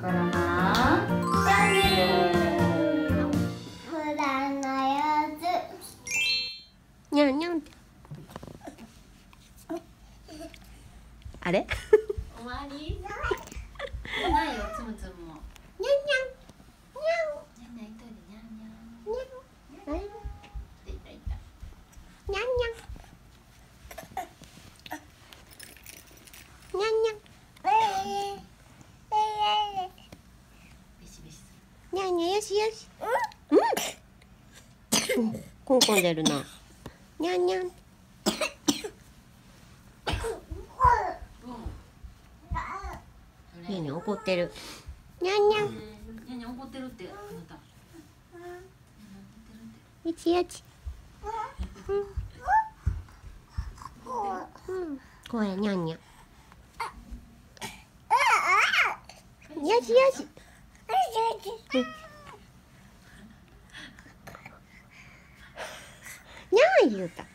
コロのチャンネル。 普段のやつ。 にゃんにゃん。あれ？ 終わり？ないよ、つむつむも。 にゃんにゃん。 にゃんにゃん、一人でにゃんにゃん。 にゃん。 いたいたいた。 にゃんにゃん。にゃんにゃん。 ビシビシすにゃんにゃん、よしよし。うん。コンコン出るな。にゃんにゃん。 る。 にゃんにゃん怒ってる。にゃんにゃん。 にゃんにゃん怒ってるって、あなた。 よちよち。うん。これにゃんにゃん。よしよし。にゃん言うた。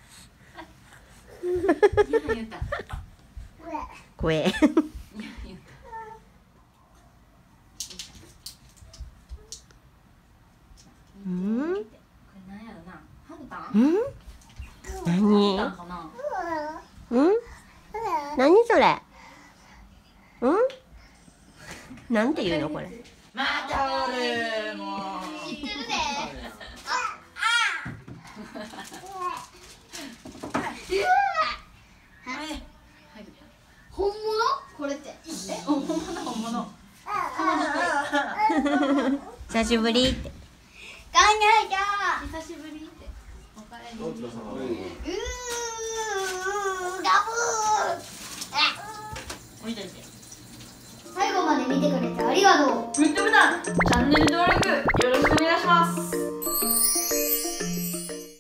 にゃん言うた。 声。 にゃん言うた。 うん。 これなんやろな。ハグタン？ うん。 ハ何？ グタンかな。 うん。何それ。うん。なんて言うのこれ。 また俺もう知ってるで。本物？これって。 本物本物。 久しぶりって。 ガニャギャ久しぶりって。おかえり。 ガブおいでいて。 ー。最後まで見てくれてありがとう。 見て